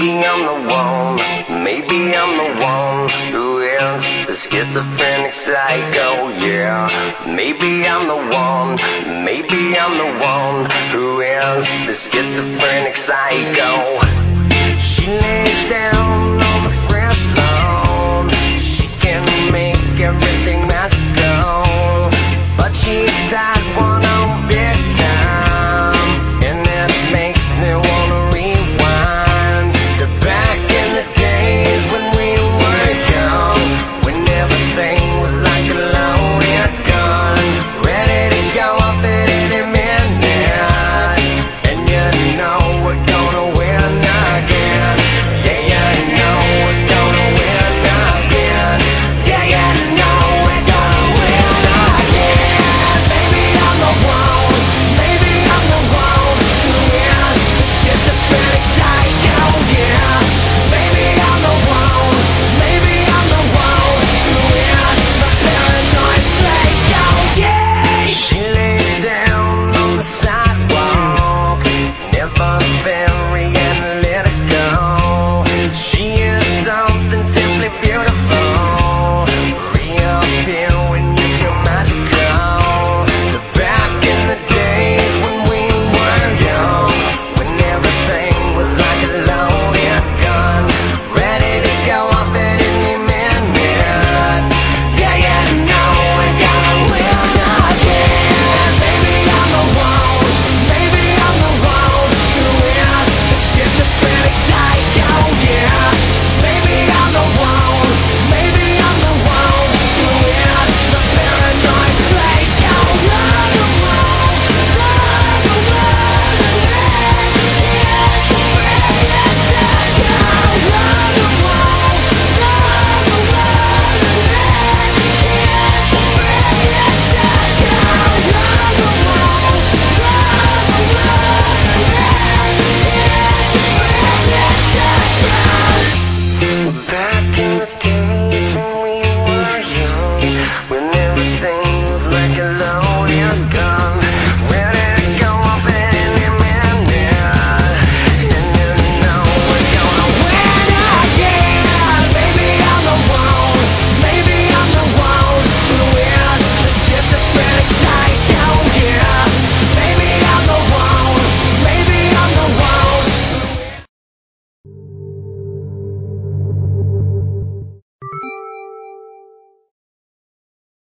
Maybe I'm the one, maybe I'm the one who is the schizophrenic psycho, yeah. Maybe I'm the one, maybe I'm the one who is the schizophrenic psycho. She lays down on the fresh lawn, she can make everything magical, but she's tied one on big time, and it makes me wanna rewind to back in the days when we were young, when everything was like a loaded gun, ready to go up at any minute, and you know we're gonna win again. Yeah, you know we're gonna win again. Yeah, you know we're gonna win again. Maybe I'm the one, maybe I'm the one who is the schizophrenic psycho, yeah. Maybe I'm the one, maybe I'm the one who is the paranoid psycho, yeah. She lays down on the sidewalk, never very analytical. She is something simply beautiful, reappear when you feel magical. So back in the days when we were young, when everything was like a loaded gun, ready to go up at any minute. Yeah, you know we're gonna win again. Maybe I'm the one, maybe I'm the one who is the schizophrenic psycho, yeah. Maybe I'm the one, maybe I'm the one who is the paranoid psycho. You're the one, you're the one who is the schizophrenic psycho. You're the one, you're the one who is the schizophrenic psycho. You're the one, you're the one who is the schizophrenic psycho. Back in the days when we were young, when everything was like a